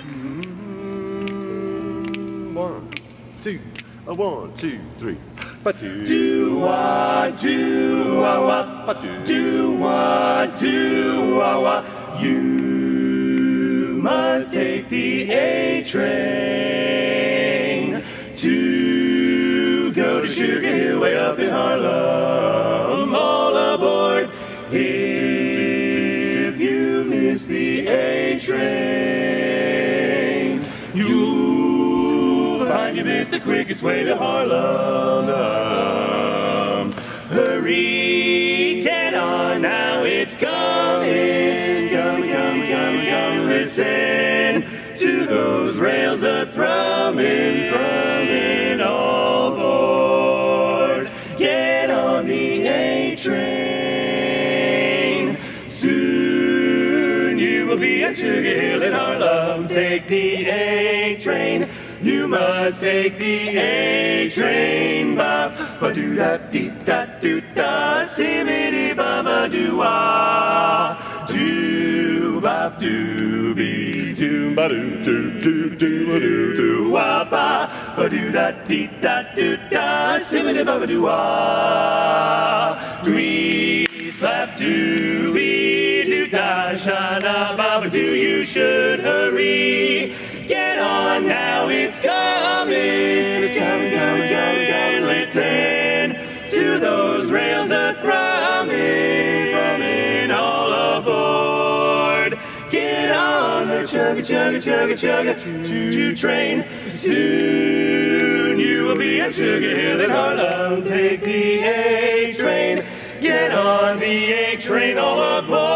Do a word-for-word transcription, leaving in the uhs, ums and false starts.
One, two, a one, two, three. Do what, do what, do what, do what. You must take the A train to go to Sugar Hill way up in Harlem. All aboard if you miss the A train. You'll find you missed the quickest way to Harlem. Hurry, get on now, it's coming, coming, coming, coming, coming. Listen to those rails a-thrumming, thrumming all aboard. Get on the A train. Soon you will be at Sugar Hill in Harlem. Take the A train. You must take the A train. Ba ba doo da dee da doo da, simmity ba ba doo wah, doo ba doo be doo ba doo doo doo doo ba doo doo wah ba ba doo da dee da doo da, simmity ba ba doo wah, dwee slap doo be doo da, shana ba ba doo. You should hurry. Get on now, it's coming, it's coming, coming, coming, coming. Listen to those rails a-thrumming, thrumming all aboard. Get on the chugga, chugga, chugga, chugga, choo-choo train. Soon you will be at Sugar Hill in Harlem. Take the A train. Get on the A train all aboard.